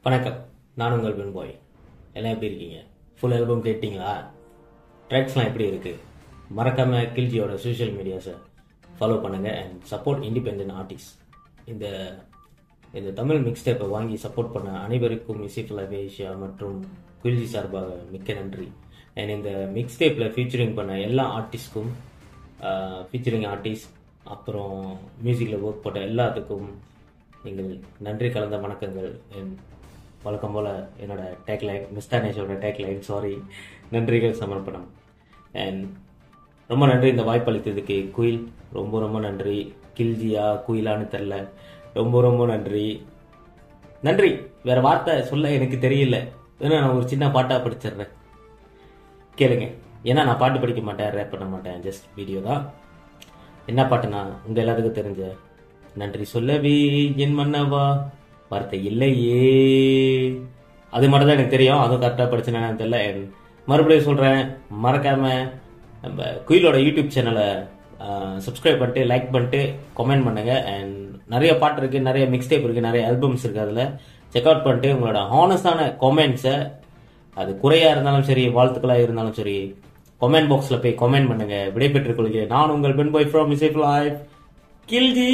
வணக்கம், நான் உங்கள் பெண் பாய். எல்லாம் எப்படி இருக்கீங்க? ஃபுல் ஆல்பம் கேட்டிங்களா? ட்ராக்ஸ்லாம் எப்படி இருக்கு? மறக்காம கில்ஜியோட சோஷியல் மீடியாஸை ஃபாலோ பண்ணுங்க அண்ட் சப்போர்ட் இண்டிபெண்டன்ட் ஆர்டிஸ்ட். இந்த இந்த தமிழ் மிக்ஸ்டேப்பை வாங்கி சப்போர்ட் பண்ண அனைவருக்கும் இசைஃபுல் ஏஷியா மற்றும் கில்ஜி சார்பாக மிக்க நன்றி. அண்ட் இந்த மிக்ஸ்டேப்பில் ஃபீச்சரிங் பண்ண எல்லா ஆர்டிஸ்ட்க்கும் ஃபீச்சரிங் ஆர்டிஸ்ட் அப்புறம் மியூசிக்கில் ஒர்க் போட்ட எல்லாத்துக்கும் நீங்கள் நன்றி கலந்த வணக்கங்கள். வழக்கம் போல் என்னோட டேக்லைன் மிஸ்டானேஷோட டேக்லைன் நன்றிகள் சமர்ப்பணம். அண்ட் ரொம்ப நன்றி இந்த வாய்ப்பு அளித்ததுக்கு குயில். ரொம்ப ரொம்ப நன்றி. கில்ஜியா குயிலான்னு தெரில, ரொம்ப நன்றி. வேற வார்த்தை சொல்ல எனக்கு தெரியல. ஏன்னா நான் ஒரு சின்ன பாட்டாக படிச்சிடுறேன், கேளுங்க. ஏன்னா நான் பாட்டு படிக்க மாட்டேன், ரேப் பண்ண மாட்டேன், ஜஸ்ட் வீடியோ தான். என்ன பாட்டுனா உங்கள் எல்லாத்துக்கும் தெரிஞ்ச நன்றி சொல்லவே என் மன்னவா வார்த்தை இல்லையே, அது மட்டும் தான் எனக்கு தெரியும். அதுவும் கரெக்டாக படிச்சேன்னு தெரியல. மறுபடியும் சொல்கிறேன், மறக்காம நம்ம குயிலோட யூடியூப் சேனலை சப்ஸ்கிரைப் பண்ணிட்டு லைக் பண்ணிட்டு கமெண்ட் பண்ணுங்க. அண்ட் நிறைய பாட்டு இருக்குது, நிறைய மிக்ஸ்டேப் இருக்குது, நிறைய ஆல்பம்ஸ் இருக்குது. அதில் செக் அவுட் பண்ணிட்டு உங்களோட ஹானஸ்டான கமெண்ட்ஸை, அது குறையாக இருந்தாலும் சரி வாழ்த்துக்களாக இருந்தாலும் சரி, கமெண்ட் பாக்ஸில் போய் கமெண்ட் பண்ணுங்க. விடைபெற்றுக் கொள்கிறேன். நான் உங்கள் பெண் பாய் ஃப்ரம் இசைஃபுல் லைஃப், கில்ஜி.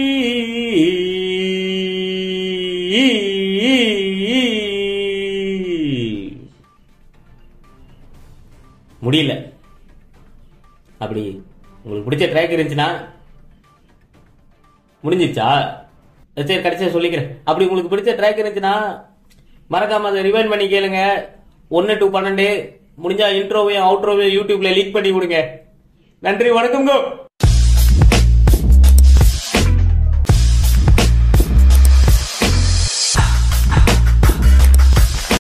முடியல. அப்படி உங்களுக்கு பிடிச்ச ட்ராக் இருந்துச்சுன்னா முடிஞ்சிச்சா? சரி, கடைசியா சொல்லிக்கிறேன். அப்படி உங்களுக்கு பிடிச்ச ட்ராக் இருந்துச்சுன்னா மறக்காம அதை ரிவைண்ட் பண்ணி கேளுங்க. 1 to 12 முடிஞ்சா இன்ட்ரோவையும் அவுட்ரோவையும் யூடியூப்ல லீக் பண்ணி கொடுங்க. நன்றி, வணக்கம்.